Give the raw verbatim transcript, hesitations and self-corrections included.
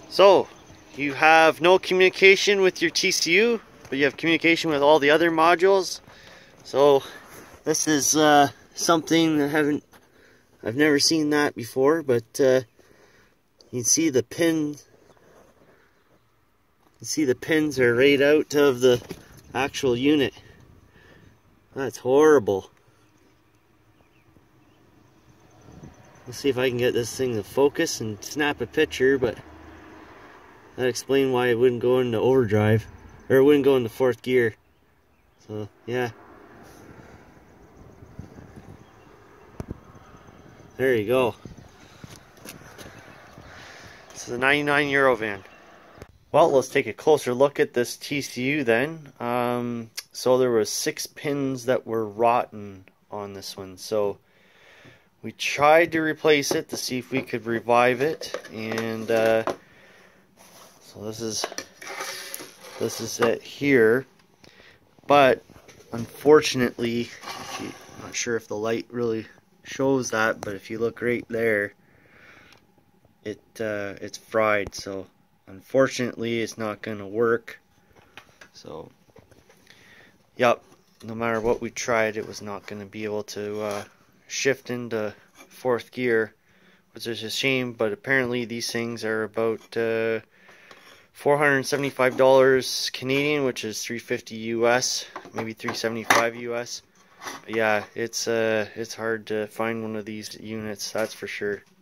So, you have no communication with your T C U, but you have communication with all the other modules. So, this is uh, something I haven't, I've never seen that before, but uh, you can see the pins. You see the pins are right out of the actual unit. That's horrible. Let's see if I can get this thing to focus and snap a picture, but that explains why it wouldn't go into overdrive, or it wouldn't go into fourth gear. So, yeah. There you go. This is a ninety-nine Eurovan. Well, let's take a closer look at this T C U then. Um, so there was six pins that were rotten on this one. So we tried to replace it to see if we could revive it, and uh, so this is this is it here. But unfortunately, I'm not sure if the light really shows that, but if you look right there, it uh, it's fried. So unfortunately, it's not going to work. So, yep, no matter what we tried, it was not going to be able to uh, shift into fourth gear, which is a shame. But apparently, these things are about uh, four hundred seventy-five dollars Canadian, which is three hundred fifty U S, maybe three hundred seventy-five U S. But yeah, it's uh, it's hard to find one of these units, that's for sure.